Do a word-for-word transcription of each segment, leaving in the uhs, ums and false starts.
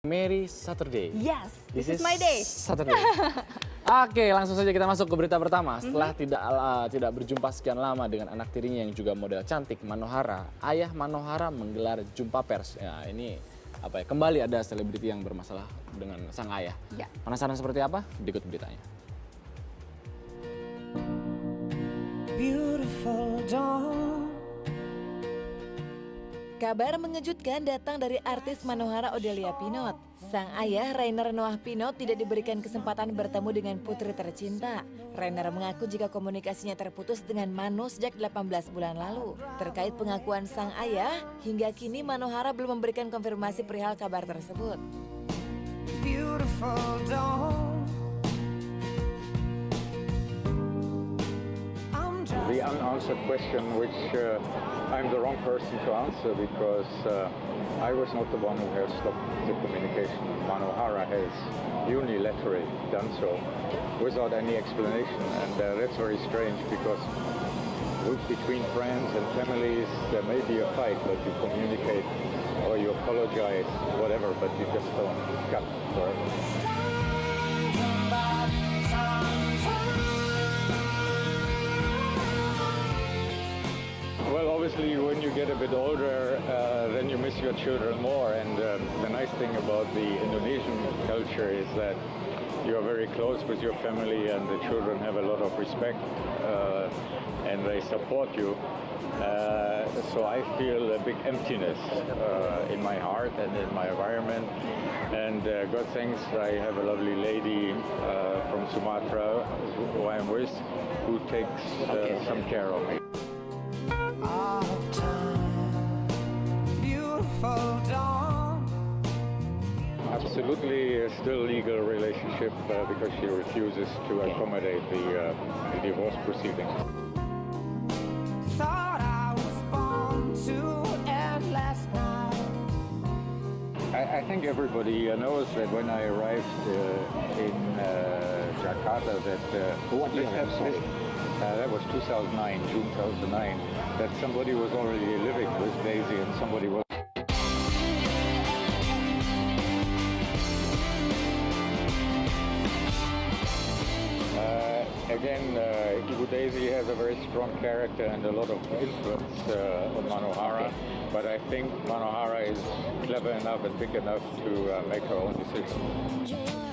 Merry Saturday. Yes, This, this is is my day. Saturday. Oke, langsung saja kita masuk ke berita pertama. Setelah Mm-hmm. tidak uh, tidak berjumpa sekian lama dengan anak tirinya yang juga model cantik, Manohara, ayah Manohara menggelar jumpa pers. Ya, ini apa ya? Kembali ada selebriti yang bermasalah dengan sang ayah. Ya. Penasaran seperti apa? Berikut beritanya. Beautiful dawn. Kabar mengejutkan datang dari artis Manohara Odelia Pinot. Sang ayah Rainer Noah Pinot tidak diberikan kesempatan bertemu dengan putri tercinta. Rainer mengaku jika komunikasinya terputus dengan Mano sejak delapan belas bulan lalu. Terkait pengakuan sang ayah, hingga kini Manohara belum memberikan konfirmasi perihal kabar tersebut. Beautiful dawn. The unanswered question, which uh, I'm the wrong person to answer because uh, I was not the one who has stopped the communication. Manohara has unilaterally done so without any explanation, and uh, that's very strange because with, between friends and families there may be a fight, but you communicate or you apologize, whatever, but you just don't cut forever. Well, obviously, when you get a bit older, uh, then you miss your children more. And uh, the nice thing about the Indonesian culture is that you are very close with your family, and the children have a lot of respect, uh, and they support you. Uh, so I feel a big emptiness uh, in my heart and in my environment. And uh, God thanks, I have a lovely lady uh, from Sumatra who I'm with, who takes uh, some care of me. Absolutely, a still legal relationship uh, because she refuses to accommodate the, uh, the divorce proceedings. Thought I was born to end last night. I, I think everybody uh, knows that when I arrived uh, in uh, Jakarta, that uh, What year? this- Sorry. this- uh, that was two thousand nine, June two thousand nine, that somebody was already living with Daisy and somebody was. Uh, again, uh, Ibu Daisy has a very strong character and a lot of influence uh, on Manohara, but I think Manohara is clever enough and big enough to uh, make her own decisions.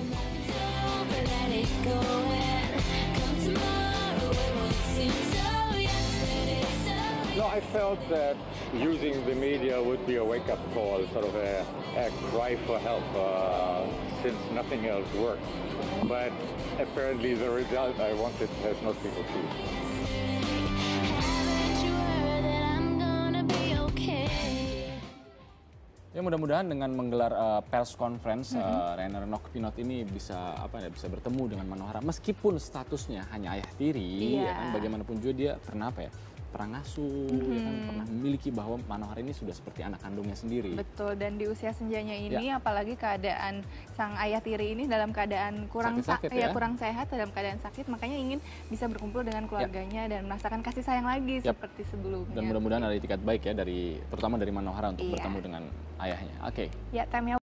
No, I felt that using the media would be a wake-up call, sort of a, a cry for help, uh, since nothing else worked. But apparently the result I wanted has not been achieved. Ya mudah-mudahan dengan menggelar uh, pers conference, uh, Rainer Noah Pinot ini bisa apa ya bisa bertemu dengan Manohara meskipun statusnya hanya ayah tiri, Iya. ya kan bagaimanapun juga dia pernah apa ya pernah ngasuh, ya kan pernah memiliki bahwa Manohara ini sudah seperti anak kandungnya sendiri. Betul, dan di usia senjanya ini apalagi keadaan sang ayah tiri ini dalam keadaan kurang sa- Sakit-sakit ya, ya. kurang sehat, dalam keadaan sakit, makanya ingin bisa berkumpul dengan keluarganya dan merasakan kasih sayang lagi Yap. seperti sebelumnya. Dan mudah-mudahan ada itikat baik ya dari terutama dari Manohara untuk Iya. bertemu dengan ayahnya. Oke. Ya, time